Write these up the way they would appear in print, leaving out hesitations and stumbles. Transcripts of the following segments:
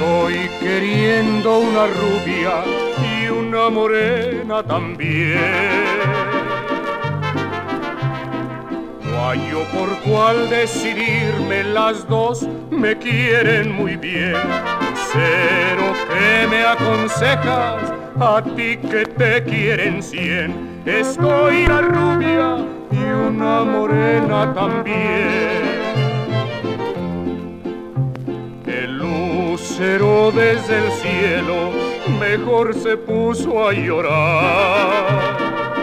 Estoy queriendo una rubia y una morena también. No hallo por cuál decidirme, las dos me quieren muy bien. Lucero, ¿qué me aconsejas? A ti que te quieren 100. Estoy una rubia y una morena también. El lucero desde el cielo mejor se puso a llorar.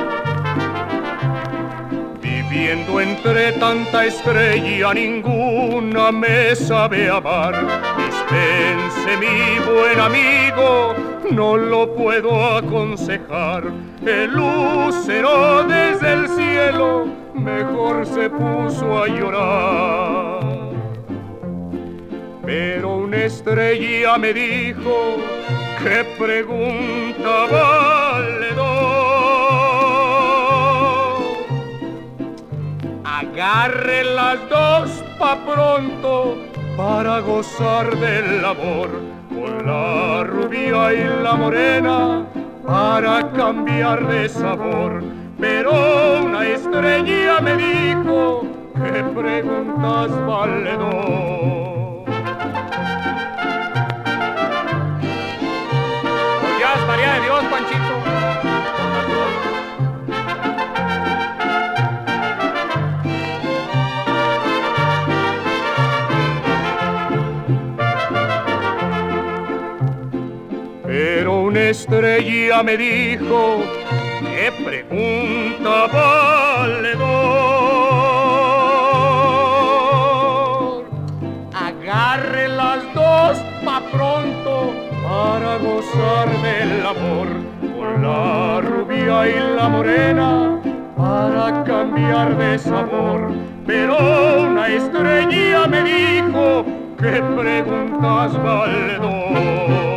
Viviendo entre tanta estrella, ninguna me sabe amar. Dispense, mi buen amigo, no lo puedo aconsejar. El lucero desde el cielo mejor se puso a llorar. Pero una estrella me dijo: ¿qué pregunta valedor? Agarre las dos pa' pronto para gozar del amor, con la rubia y la morena para cambiar de sabor. Pero una estrella me dijo: ¿qué preguntas valedor? María de Dios, Panchito. Pero una estrella me dijo: ¿qué pregunta valedor? Agarre las dos pa' pronto para gozar del amor, con la rubia y la morena para cambiar de sabor. Pero una estrella me dijo: ¿qué preguntas valedor?